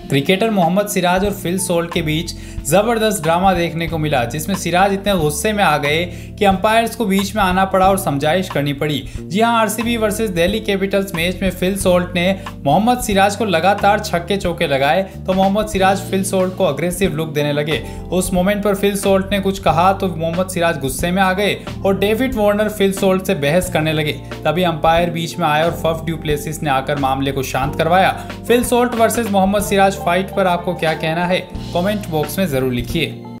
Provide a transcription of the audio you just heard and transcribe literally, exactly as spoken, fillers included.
Cricketer Mohammad Siraj और fill salt के बीच जबरदस्त ड्रामा देखने को मिला, जिसमें सिराज इतने गुस्से में आ गए कि अंपायर्स को बीच में आना पड़ा और समझाइश करनी पड़ी। जी हां, RCB versus Delhi Capitals match में फिल सोल्ट ने मोहम्मद सिराज को लगातार छक्के चौके लगाए तो मोहम्मद सिराज फिल सोल्ट को अग्रेसिव लुक देने लगे। उस मोमेंट पर फिल सोल्ट ने कुछ कहा तो मोहम्मद सिराज गुस्से में आ गए और डेविड वार्नर फिल सोल्ट से बहस करने लगे। तभी अंपायर बीच में आए और फफ डू प्लेसिस ने आकर मामले को शांत करवाया। Phil Salt versus Mohammed Siraj fight पर आपको क्या कहना है? कमेंट बॉक्स में जरूर लिखिए।